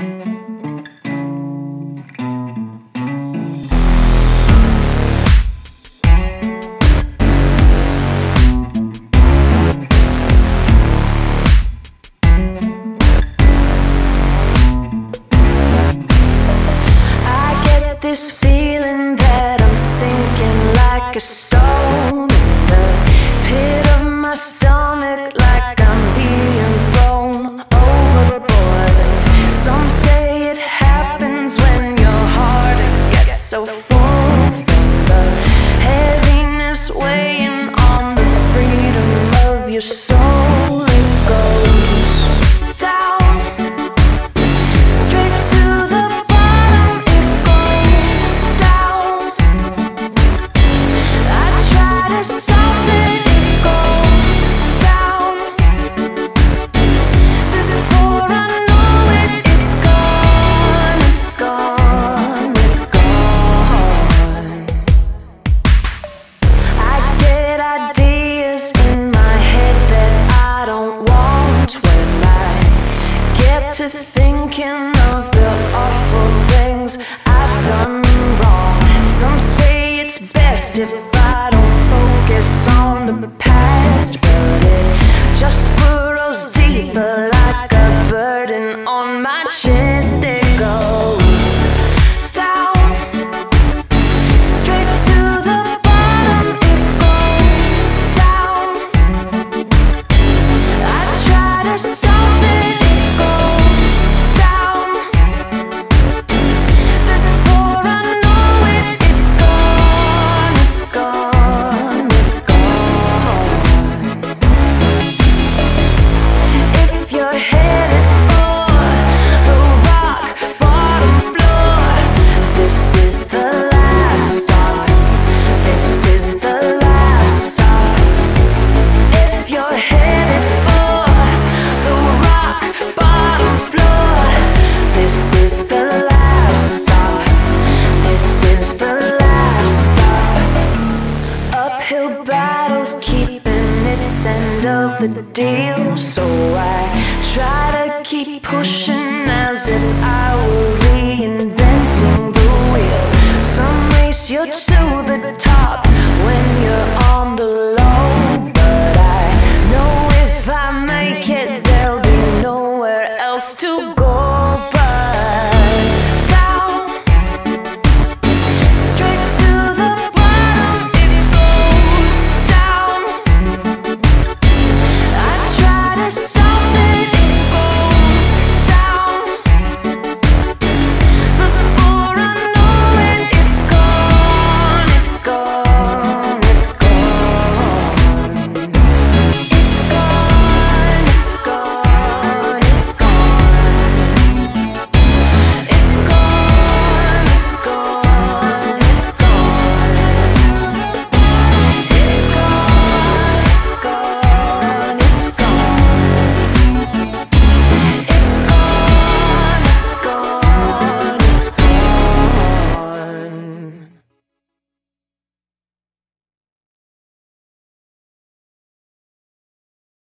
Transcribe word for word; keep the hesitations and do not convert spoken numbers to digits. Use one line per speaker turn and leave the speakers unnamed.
This feeling that I'm sinking like a stone in the pit of my stomach, like I'm being thrown overboard. Some say it happens when your heart gets so full from the heaviness weighing on the freedom of your soul. It goes down straight to the to thinking of the awful things I've done wrong. Some say it's best if I don't focus on the past, but it just burrows deeper like a burden on my chest. It goes down straight to the bottom. It goes down. I try to stop it. Battles keeping its end of the deal, so I try to keep pushing as if I were reinventing the wheel. Some race you to the top when you're on the low, but I know if I make it, there'll be nowhere else to go.